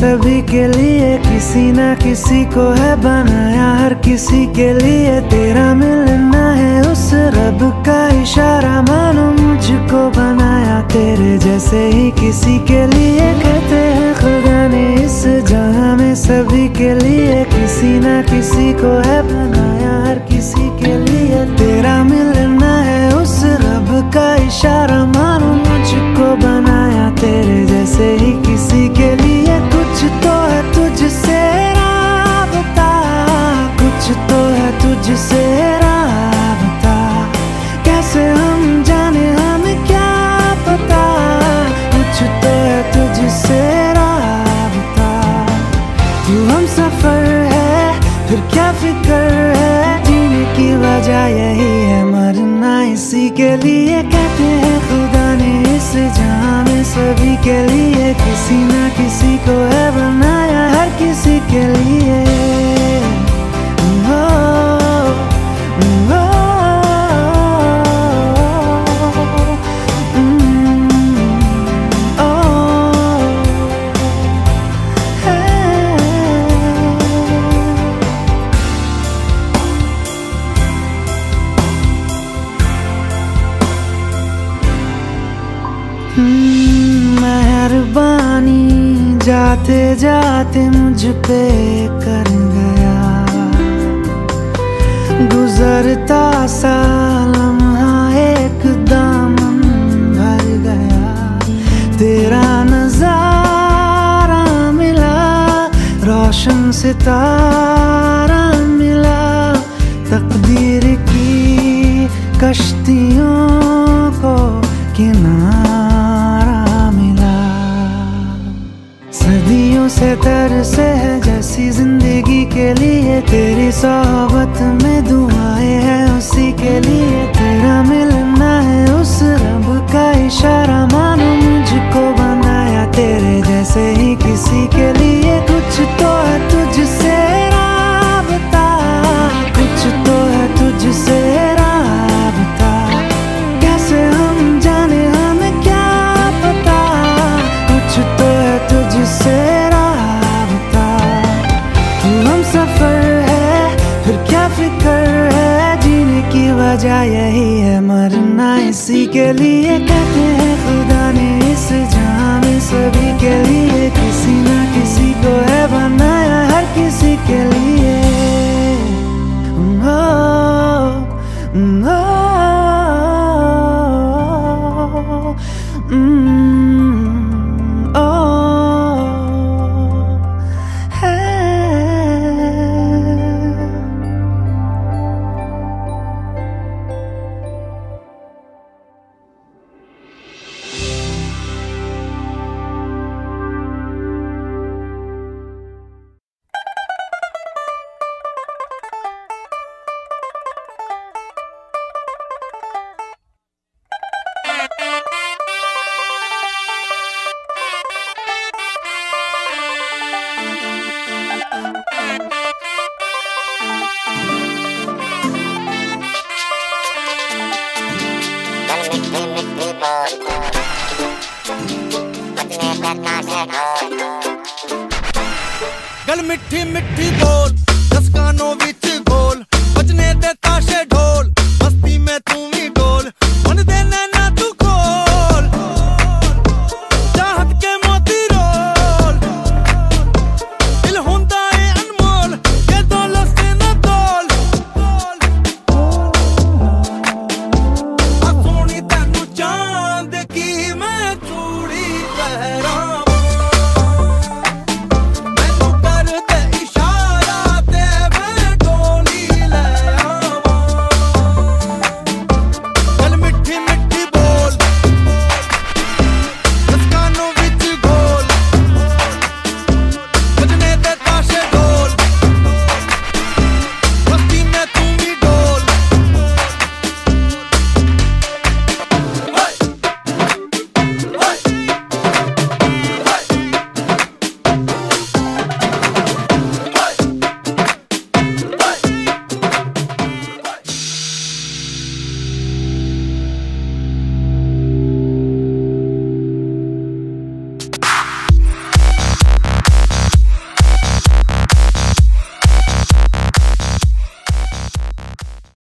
सभी के लिए किसी ना किसी को है बनाया, हर किसी के लिए तेरा मिलना है उस रब का इशारा। मानो मुझको बनाया तेरे जैसे ही किसी के लिए, कहते हैं खुदा ने इस जहां में सभी के लिए किसी ना किसी को है बनाया, हर किसी के लिए तेरा मिलना है उस रब का इशारा। मानो मुझको बनाया तेरे जैसे ही किसी के लिए, कुछ तो है तुझसे राबता, कुछ तो है तुझसे राबता, कैसे हम जाने हमें क्या पता, कुछ तो है तुझसे राबता। तू हम सफर है फिर क्या फिक्र है, जीने की वजह यही है मरना इसी के लिए। कहते हैं खुदा ने इस जहां में सभी के लिए किसी ना किसी को है बनाया, हर किसी के लिए। मेहरबानी जाते जाते मुझ पे कर गया, गुजरता सा लम्हा एकदम भर गया, तेरा नजारा मिला, रोशन सितारा मिला, तकदीर की कश्तियों को किनारा मिला। सदियों से तरसे है जैसी जिंदगी के लिए, तेरी सोहबत में दुआएं हैं उसी के लिए, तेरा मिलना है उस रब का इशारा। मानो मुझको बनाया तेरे जैसे ही किसी के लिए, कुछ तो है तुझसे राबता, कुछ तो है तुझसे राबता, कैसे हम जाने हमें क्या पता, कुछ तो है तुझसे राबता। तू हम सफर है फिर क्या फिक्र है, जीने की वजह यही है मरना इसी के लिए। कहते हैं खुदा ने इस जहां में सभी के लिए किसी ना किसी को है बनाया, हर किसी के लिए। गल मिठी मिठी बोल, दस कानों विच गोल, बजने दे ताशे ढोल, मस्ती में तू भी